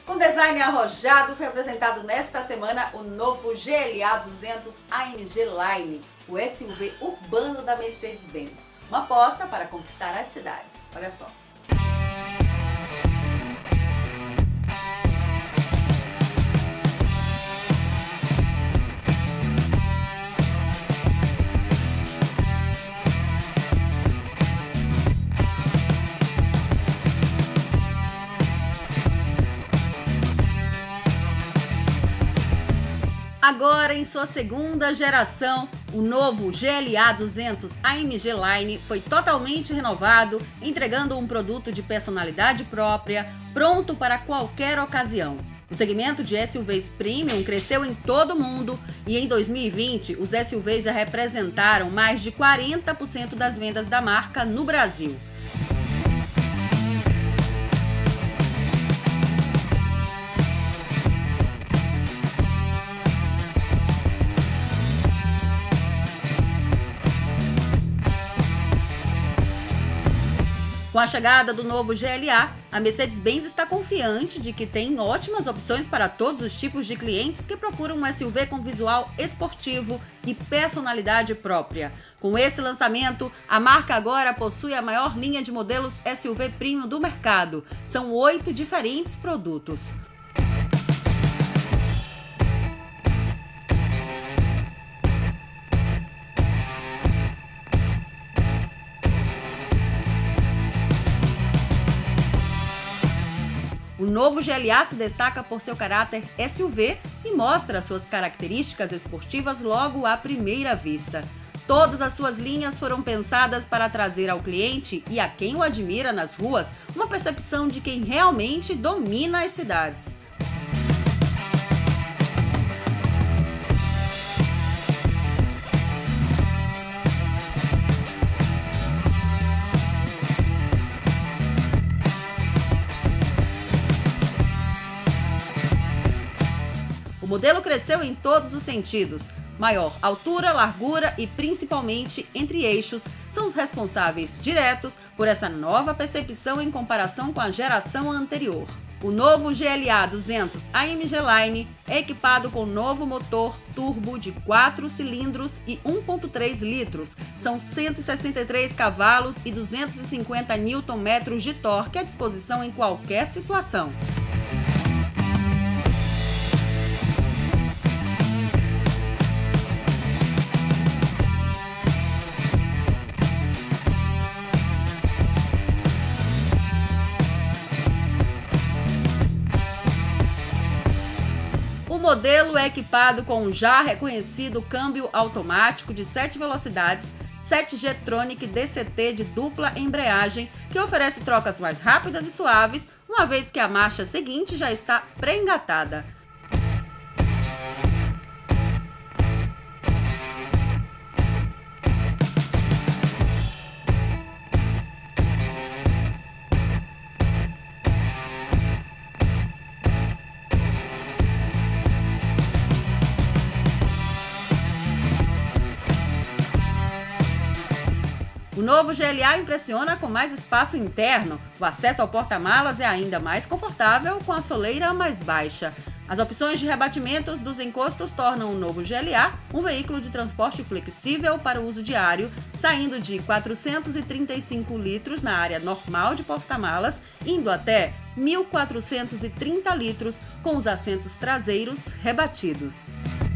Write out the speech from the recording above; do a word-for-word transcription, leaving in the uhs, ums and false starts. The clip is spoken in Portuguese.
Com design arrojado, foi apresentado nesta semana o novo G L A duzentos A M G Line, o S U V urbano da Mercedes-Benz. Uma aposta para conquistar as cidades. Olha só. Agora, em sua segunda geração, o novo G L A duzentos A M G Line foi totalmente renovado, entregando um produto de personalidade própria, pronto para qualquer ocasião. O segmento de S U Vs Premium cresceu em todo o mundo e em dois mil e vinte os S U Vs já representaram mais de quarenta por cento das vendas da marca no Brasil. Com a chegada do novo G L A, a Mercedes-Benz está confiante de que tem ótimas opções para todos os tipos de clientes que procuram um S U V com visual esportivo e personalidade própria. Com esse lançamento, a marca agora possui a maior linha de modelos S U V Premium do mercado. São oito diferentes produtos. O novo G L A se destaca por seu caráter S U V e mostra suas características esportivas logo à primeira vista. Todas as suas linhas foram pensadas para trazer ao cliente e a quem o admira nas ruas uma percepção de quem realmente domina as cidades. O modelo cresceu em todos os sentidos. Maior altura, largura e principalmente entre eixos são os responsáveis diretos por essa nova percepção em comparação com a geração anterior. O novo G L A duzentos A M G Line é equipado com novo motor turbo de quatro cilindros e um vírgula três litros. São cento e sessenta e três cavalos e duzentos e cinquenta newton-metros de torque à disposição em qualquer situação. O modelo é equipado com um já reconhecido câmbio automático de sete velocidades, sete G Tronic D C T de dupla embreagem, que oferece trocas mais rápidas e suaves, uma vez que a marcha seguinte já está pré-engatada. O novo G L A impressiona com mais espaço interno. O acesso ao porta-malas é ainda mais confortável com a soleira mais baixa. As opções de rebatimentos dos encostos tornam o novo G L A um veículo de transporte flexível para o uso diário, saindo de quatrocentos e trinta e cinco litros na área normal de porta-malas, indo até mil quatrocentos e trinta litros com os assentos traseiros rebatidos.